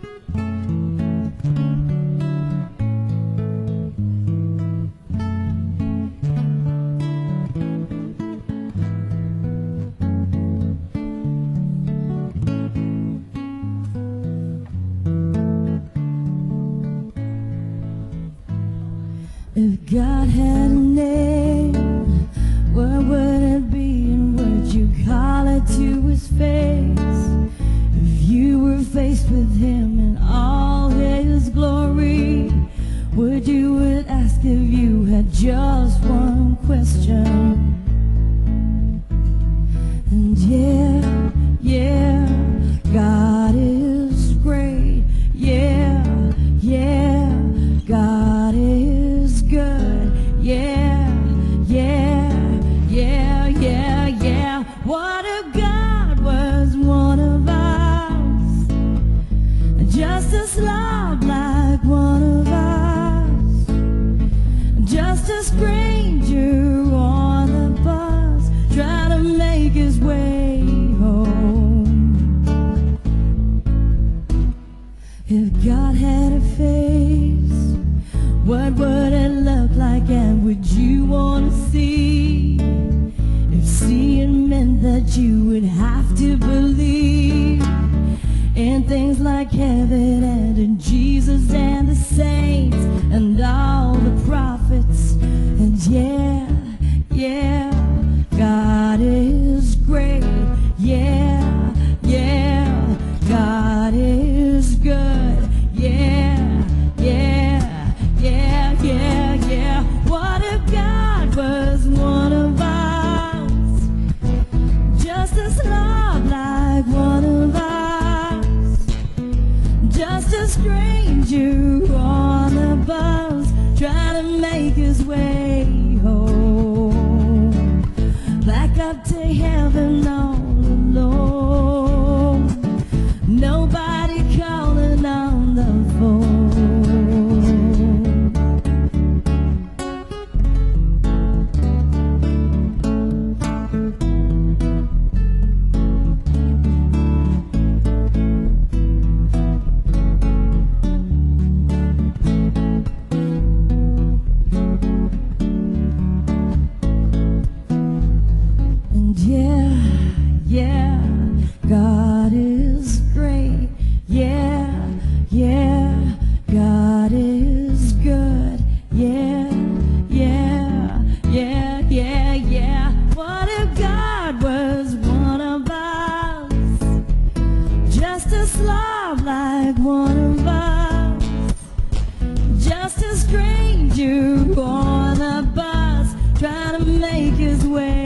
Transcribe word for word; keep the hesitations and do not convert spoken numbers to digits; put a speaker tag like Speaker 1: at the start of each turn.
Speaker 1: If God had a name, what would it be, and would you call it to his face? If you were faced with him in all his glory, would you would ask if you had just one question? And yeah, yeah, God is great. Yeah, yeah, God is good. Yeah, yeah, yeah, yeah, yeah. What if God was one of us, just a slob like one of us, just a stranger on the bus, trying to make his way home? If God had a face, what would it look like, and would you want to see? If seeing meant that you would have to believe in things like heaven and in Jesus and the saints and all the prophets. And yeah, yeah, God is great. Yeah, yeah, God is good. Yeah, yeah, yeah, yeah, yeah. What if God was one of us, just a slob like one of us, just a stranger on a bus, trying to make his way home, back up to heaven all alone, nobody calling on the phone. And yeah, yeah, God is great. Yeah, yeah, God is good. Yeah, yeah, yeah, yeah, yeah. What if God was one of us, just a slob like one of us, just a stranger on a bus, trying to make his way